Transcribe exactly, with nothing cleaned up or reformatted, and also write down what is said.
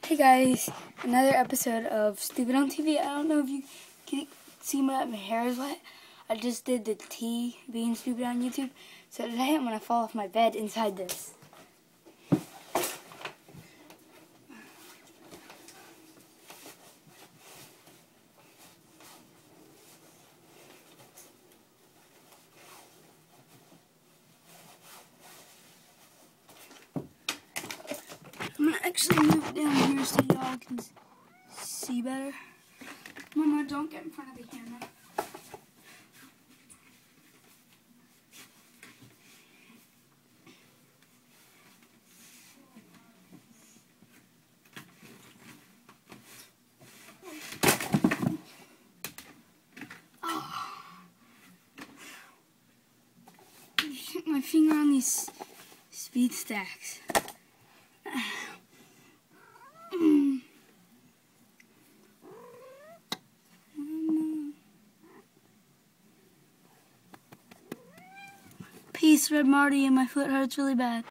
Hey guys, another episode of Stupid on T V. I don't know if you can see my, my hair is wet. I just did the T being stupid on YouTube. So today I'm going to fall off my bed inside this. I'm going to actually move down here so y'all can see better. Mama, don't get in front of the camera. Oh. Hit my finger on these speed stacks. Peace, Red Marty, and my foot hurts really bad.